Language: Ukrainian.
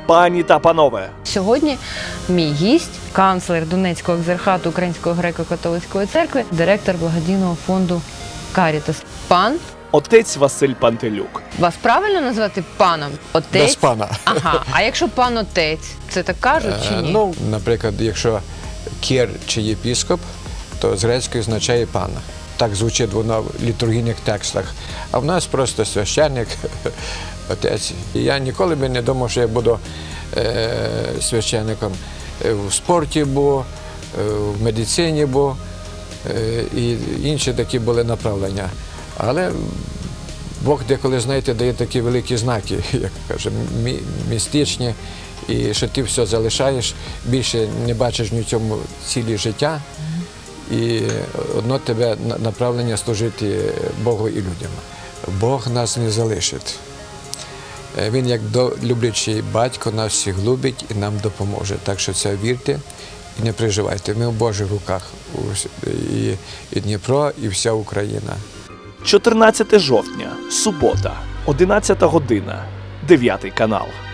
Пані та панове, Сьогодні мій гість, канцлер Донецького екзархату Української греко-католицької церкви, директор благодійного фонду «Карітас». Пан? отець Василь Пантелюк. Вас правильно назвати паном? Отець? Без пана. Ага. А якщо пан отець, це так кажуть чи ні? Ну, наприклад, якщо кір чи єпіскоп, то з грецької означає пана. Так звучить воно в літургійних текстах. А в нас просто священник, отець. І я ніколи би не думав, що я буду священником. В спорті був, в медицині був, і інші такі були направлення. Але Бог деколи, знаєте, дає такі великі знаки, як каже, містичні, і що ти все залишаєш, більше не бачиш ні в цьому цілі життя, і одно тебе направлення служити Богу і людям. Бог нас не залишить. Він, як люблячий батько, нас всіх любить і нам допоможе. Так що це вірте і не переживайте. Ми в Божих руках. І Дніпро, і вся Україна. 14 жовтня, субота, 11 година, 9 канал.